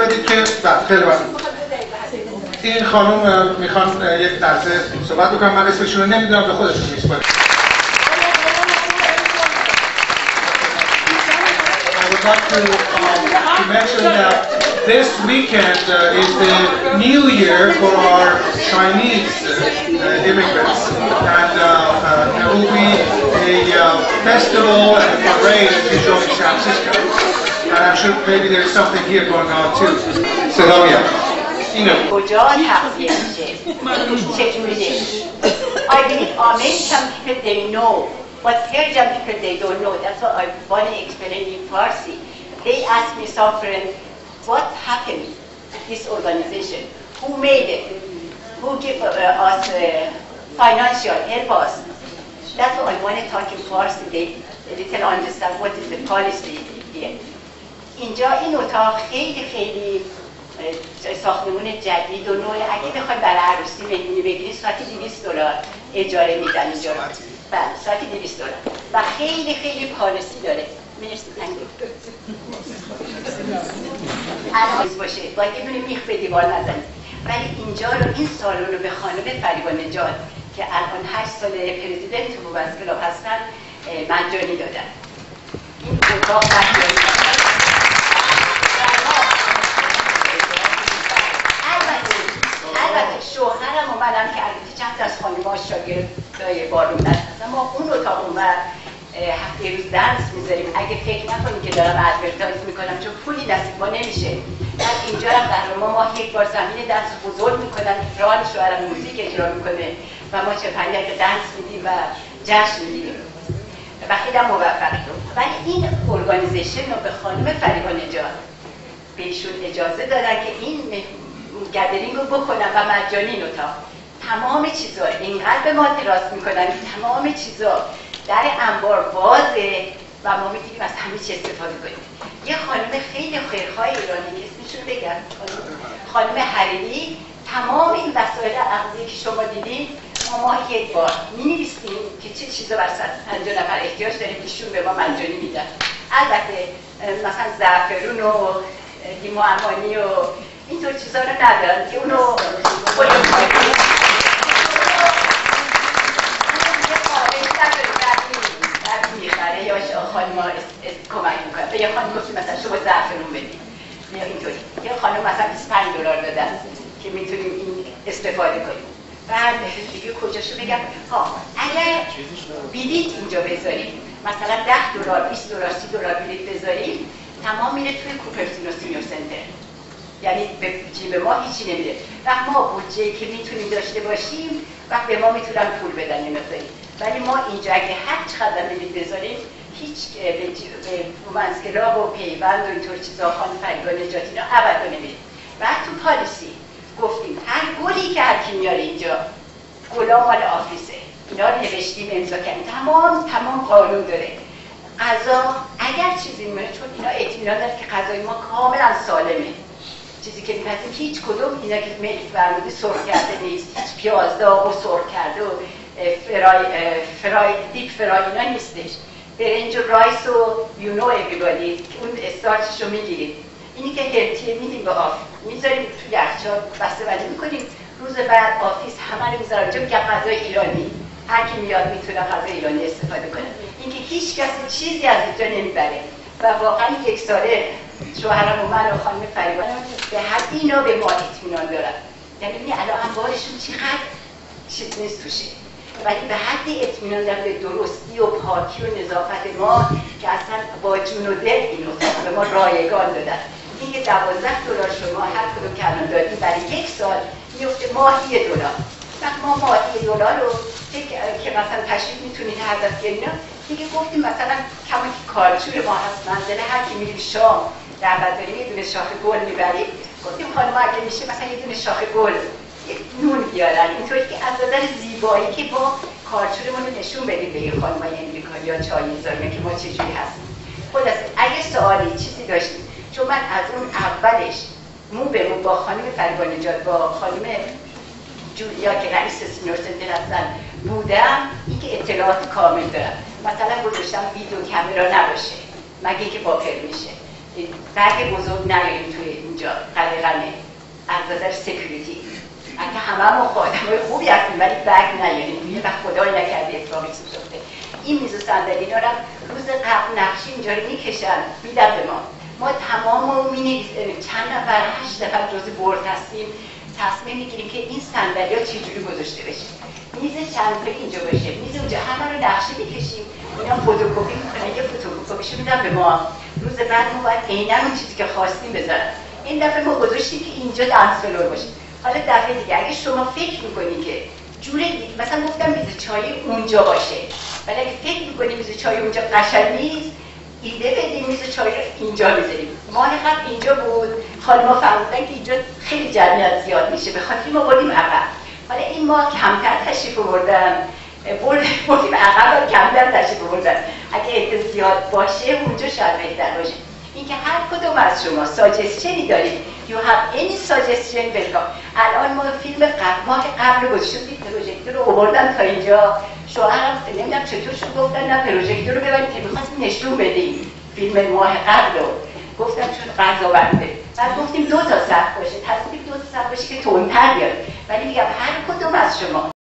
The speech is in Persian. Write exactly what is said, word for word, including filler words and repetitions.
بدید که بعد خیلی ممنون. این خانم میخوان یک لحظه صحبت بکنم، من اسمشون رو نمیدونم، به خودشون میسپارم. I would like to, um, to mention that this weekend uh, is the new year for our Chinese uh, immigrants, and uh, uh, there will be a uh, festival and a parade as usual in San Francisco, and I'm sure maybe there's something here going on too. So, yeah. کجا تغذیه میشه؟ چجوری نمیشه؟ I believe American people they know, but Persian people they don't know. That's what I want to explain in Farsi. They ask me, Safran, what happened to this organization? Who made it? Who gave uh, us uh, financial help us? That's what I want to talk in Farsi. They, they can understand what is the policy here. اینجا این اتاق خیلی خیلی ساختمون جدید و نوع، اگه بخواید برای عروسی مهمونی بگیرید ساعتی دویست دلار اجاره میدن اینجا رو. بله ساعتی دویست دلار و خیلی خیلی پالیسی داره. مرسی تنگی الان باشه باید یه دونه میخ به دیوار نزنید، ولی اینجا رو این سالن رو به خانم فریبا نژاد که الان هشت سال پرزیدنت و وزیر هستن مجانی دادن. این اتاق مجانی شوهرم اومدم که البته چند تا از خانم‌ها شاگردای بارون دست ما اون اتاق اونور هفته روز درس میذاریم. اگه فکر نکنید که دارم ادورتایز میکنم چون پولی نصیب ما نمیشه. بعد اینجا هم قهرما ما یک بار زمین درس بزرگ میکنن، فران شوهرم موزیک اجرا میکنه و ما چه پنجک درس میدیم و جشن میدیم و خیلی هم موفقیم. ولی این ارگانیزیشن رو به خانم فریبا نژاد بهشون اجازه دادن که این گدرینگ رو بکنن و مجانی این اتاق تمام چیزا اینقدر به ما دراز میکنن، تمام چیزا در انبار بازه و ما میتونیم از همه چی استفاده کنیم. یه خانم خیلی خیرخواه ایرانی که اسمشون بگم خانم حریری، تمام این وسایل اغذیه‌ای که شما دیدین ما ماهی یک بار می‌نویسیم که چه چیزا برای پنجاه نفر احتیاج داریم ایشون به ما مجانی میدن. البته مثلا زعفرون و لیمو عمانی و اینطور چیزا رو ندارن که اونو خودمون بکنیم. میخره یا خانم کمک میکنه. به یه خانم گفتیم مثلا شما زعفرون بدید یا اینطوری. یه خانم مثلا بیست و پنج دلار دادن که میتونیم این استفاده کنیم. بعد دیگه کجاشو بگم؟ ها اگر بلیط اینجا بذاریم مثلا ده دلار، بیست دلار، سی دلار بلیط بذاریم تمام میره توی کوپرتینو سینیور سنتر. یعنی به جیب ما هیچی نمیره. وقت ما بودجه‌ای که میتونیم داشته باشیم وقت به ما میتونن پول بدن نمیخوایی. ولی ما اینجا اگه هر چقدر بلیط بذاریم هیچ به رومنس کلاب و پیوند و اینطور چیزا خانم فریبا نژاد اینا ابدا نمیره. بعد تو پالیسی گفتیم هر گلی که هر کی میاره اینجا گلا مال آفیسه. اینا رو نوشتیم امضا کردیم. تمام تمام قانون داره. غذا اگر چیزی میمونه چون اینا اطمینان داره که غذای ما کاملا سالمه. چیزی که می‌پذیم هیچ کدوم اینا که ملک فرمودی سرخ کرده نیست، هیچ پیاز داغ و سرخ کرده و فرای فرای دیپ فرای اینا نیستش. برنج و رایس و یو نو everybody اون استارچش رو میگیریم. اینی که هلتیه میدیم به آفیس میذاریم تو یخچال بسته بندی میکنیم. روز بعد آفیس همه رو میذارم چون که غذای ایرانی هر کی میاد میتونه غذای ایرانی استفاده کنه. اینکه هیچ کسی چیزی از اینجا نمیبره و واقعا یک ساله شوهرم و من و خانم فریبا به حد اینا به ما اطمینان دارن. یعنی این الان انبارشون چقدر چیز نیست توشه ولی به حد اطمینان دارن به درستی و پاکی و نظافت ما که اصلا با جون و دل این اتاق به ما رایگان دادن. این که دوازده دلار شما هر کدوم که الان دادیم برای یک سال میفته ماهی دلار. وقت ما ماهی دلار رو که مثلا تشریف میتونید هر دفعه اینا دیگه گفتیم مثلا کما که کارچور ما هست منزل هر کی میریم شام دعوت داریم یه دونه شاخه گل میبریم. گفتیم خانم اگه میشه مثلا یه دونه شاخه گل یه نون بیارن اینطوری که از نظر زیبایی که با کارچورمون رو نشون بدیم به این خانمای امریکایی یا چاییزایی که ما چجوری هستیم. خلاصه اگه سوالی چیزی داشتیم چون من از اون اولش مو به مو با خانم فریبا نژاد با خانم جولیا که رئیس سینیور سنتر هستن بودم این که اطلاعات کامل دارم. مثلا گذاشتم ویدیو کامرا نباشه مگه اینکه باپر میشه. برگ بزرگ نیاریم توی اینجا نظر سکیوریتی اگه هممون خودمون خوبی هستیم ولی بگ نیاریم یه وقت خدای نکرده اتفاقی افتاده این میز و صندلی اینا رو روز قبل نقشی اینجا رو میکشن میدن به ما ما تمام رو مینویسیم چند نفر هشت نفر جزء بورد هستیم تصمیم میگیریم که این صندلی ها چجوری گذاشته بشه میز چندتایی اینجا باشه میز اونجا همه رو نقشه میکشیم اینا فتوکپی میکنن یه فتوکپیشو میدن به ما روز بعد ما باید عیناً اون چیزی که خواستیم بذارن این دفعه ما گذاشتیم که اینجا دنس فلور باشه حالا دفعه دیگه اگه شما فکر میکنی که جوره دیگه مثلا گفتم میز چای اونجا باشه ولی اگه فکر میکنی میز چای اونجا قشنگ نیست ایده بدیم میز چای رو اینجا بذاریم ماه قبل اینجا بود خانم‌ها فرمودن که اینجا خیلی جمعیت زیاد میشه به خاطر ما بردیم عقب حالا این ماه کمتر تشریف آوردن بردیم عقب و کمتر تشریف آوردن اگه عده زیاد باشه اونجا شاید بهتر باشه اینکه هر کدوم از شما ساجستشنی دارید you have any suggestion welcome الان ما فیلم قبل ماه قبل گذاشتیم پروژکتور رو آوردن تا اینجا شوهرم نمیدونم چطور شد گفتن نه پروژکتور رو ببرید که می‌خواستیم نشون بدیم فیلم ماه قبل رو گفتم چون غذا بنده بعد گفتیم دو تا صف باشه تصمیم دو تا صف باشه که تندتر بیاد ولی میگم هر کدوم از شما